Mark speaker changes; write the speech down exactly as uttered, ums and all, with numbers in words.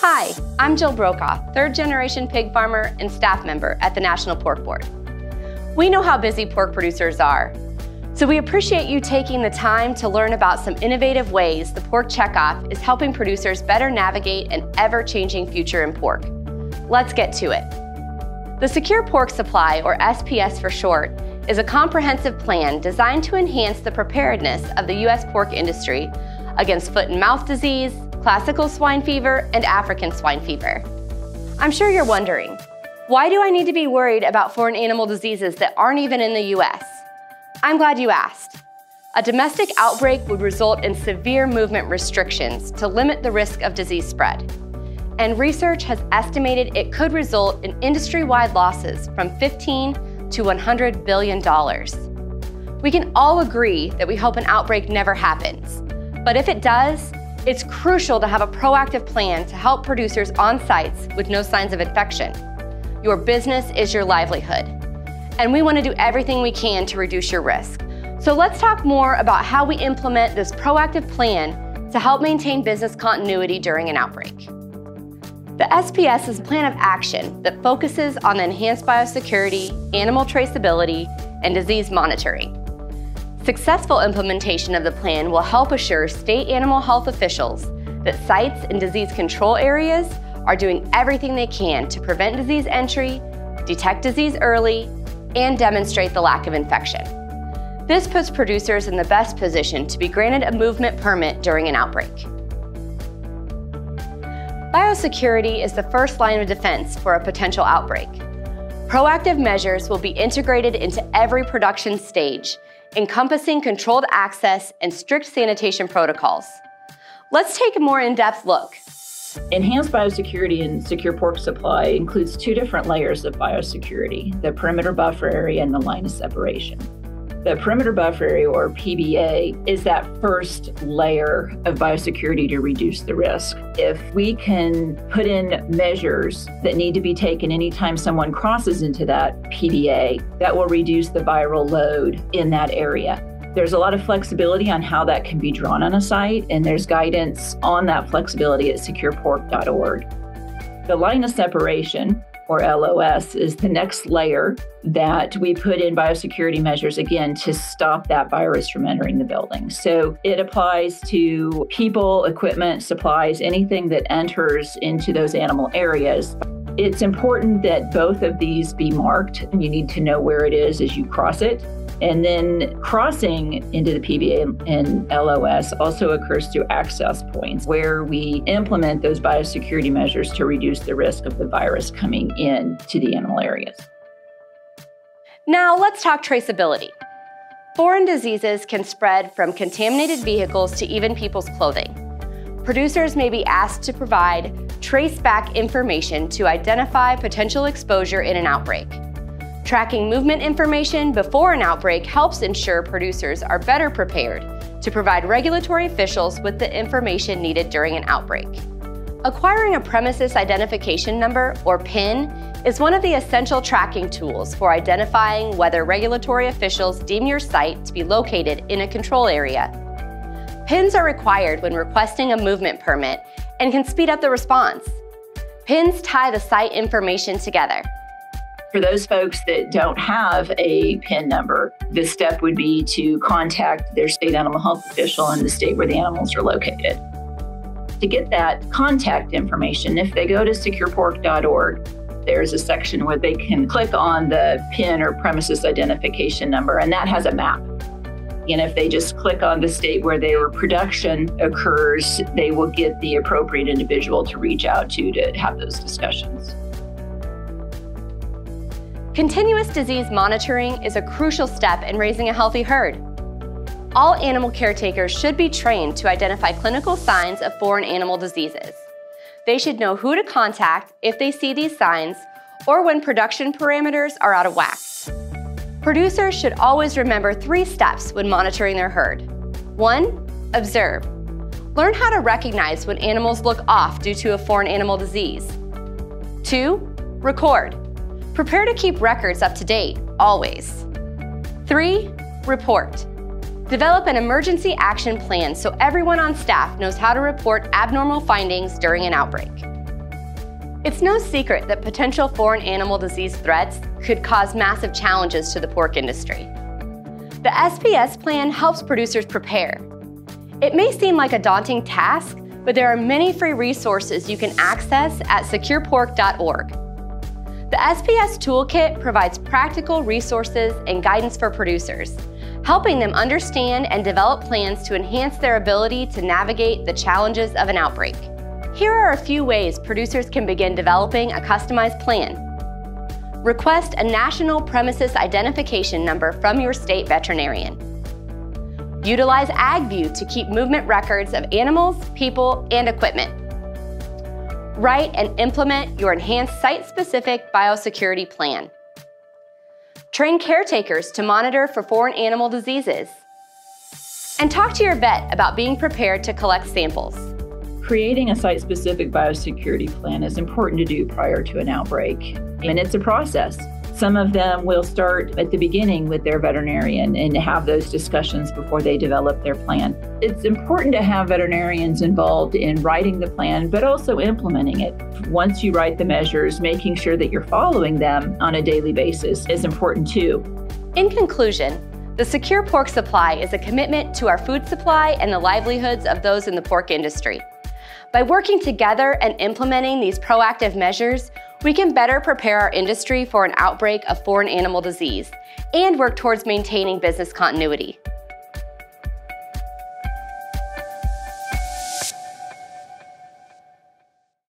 Speaker 1: Hi, I'm Jill Brokaw, third generation pig farmer and staff member at the National Pork Board. We know how busy pork producers are, so we appreciate you taking the time to learn about some innovative ways the Pork Checkoff is helping producers better navigate an ever-changing future in pork. Let's get to it. The Secure Pork Supply, or S P S for short, is a comprehensive plan designed to enhance the preparedness of the U S pork industry against foot and mouth disease, classical swine fever, and African swine fever. I'm sure you're wondering, why do I need to be worried about foreign animal diseases that aren't even in the U S? I'm glad you asked. A domestic outbreak would result in severe movement restrictions to limit the risk of disease spread. And research has estimated it could result in industry-wide losses from fifteen to one hundred billion dollars. We can all agree that we hope an outbreak never happens. But if it does, it's crucial to have a proactive plan to help producers on sites with no signs of infection. Your business is your livelihood, and we want to do everything we can to reduce your risk. So let's talk more about how we implement this proactive plan to help maintain business continuity during an outbreak. The S P S is a plan of action that focuses on enhanced biosecurity, animal traceability, and disease monitoring. Successful implementation of the plan will help assure state animal health officials that sites in disease control areas are doing everything they can to prevent disease entry, detect disease early, and demonstrate the lack of infection. This puts producers in the best position to be granted a movement permit during an outbreak. Biosecurity is the first line of defense for a potential outbreak. Proactive measures will be integrated into every production stage, encompassing controlled access and strict sanitation protocols. Let's take a more in-depth look.
Speaker 2: Enhanced biosecurity in secure pork supply includes two different layers of biosecurity, the perimeter buffer area and the line of separation. The perimeter buffer area, or P B A, is that first layer of biosecurity to reduce the risk. If we can put in measures that need to be taken anytime someone crosses into that P B A, that will reduce the viral load in that area. There's a lot of flexibility on how that can be drawn on a site, and there's guidance on that flexibility at secure pork dot org. The line of separation, or L O S, is the next layer that we put in biosecurity measures, again, to stop that virus from entering the building. So it applies to people, equipment, supplies, anything that enters into those animal areas. It's important that both of these be marked, and you need to know where it is as you cross it. And then crossing into the P B A and L O S also occurs through access points, where we implement those biosecurity measures to reduce the risk of the virus coming in to the animal areas.
Speaker 1: Now let's talk traceability. Foreign diseases can spread from contaminated vehicles to even people's clothing. Producers may be asked to provide trace-back information to identify potential exposure in an outbreak. Tracking movement information before an outbreak helps ensure producers are better prepared to provide regulatory officials with the information needed during an outbreak. Acquiring a premises identification number, or P I N, is one of the essential tracking tools for identifying whether regulatory officials deem your site to be located in a control area. P I Ns are required when requesting a movement permit and can speed up the response. P I Ns tie the site information together.
Speaker 2: For those folks that don't have a P I N number, the step would be to contact their state animal health official in the state where the animals are located. To get that contact information, if they go to secure pork dot org, there's a section where they can click on the P I N, or premises identification number, and that has a map. And if they just click on the state where their production occurs, they will get the appropriate individual to reach out to to have those discussions.
Speaker 1: Continuous disease monitoring is a crucial step in raising a healthy herd. All animal caretakers should be trained to identify clinical signs of foreign animal diseases. They should know who to contact if they see these signs or when production parameters are out of whack. Producers should always remember three steps when monitoring their herd. One, observe. Learn how to recognize when animals look off due to a foreign animal disease. Two, record. Prepare to keep records up to date, always. Three, report. Develop an emergency action plan so everyone on staff knows how to report abnormal findings during an outbreak. It's no secret that potential foreign animal disease threats could cause massive challenges to the pork industry. The S P S Plan helps producers prepare. It may seem like a daunting task, but there are many free resources you can access at secure pork dot org. The S P S Toolkit provides practical resources and guidance for producers, helping them understand and develop plans to enhance their ability to navigate the challenges of an outbreak. Here are a few ways producers can begin developing a customized plan. Request a national premises identification number from your state veterinarian. Utilize AgView to keep movement records of animals, people, and equipment. Write and implement your enhanced site-specific biosecurity plan. Train caretakers to monitor for foreign animal diseases. And talk to your vet about being prepared to collect samples.
Speaker 2: Creating a site-specific biosecurity plan is important to do prior to an outbreak, and it's a process. Some of them will start at the beginning with their veterinarian and have those discussions before they develop their plan. It's important to have veterinarians involved in writing the plan, but also implementing it. Once you write the measures, making sure that you're following them on a daily basis is important too.
Speaker 1: In conclusion, the Secure Pork Supply is a commitment to our food supply and the livelihoods of those in the pork industry. By working together and implementing these proactive measures, we can better prepare our industry for an outbreak of foreign animal disease and work towards maintaining business continuity.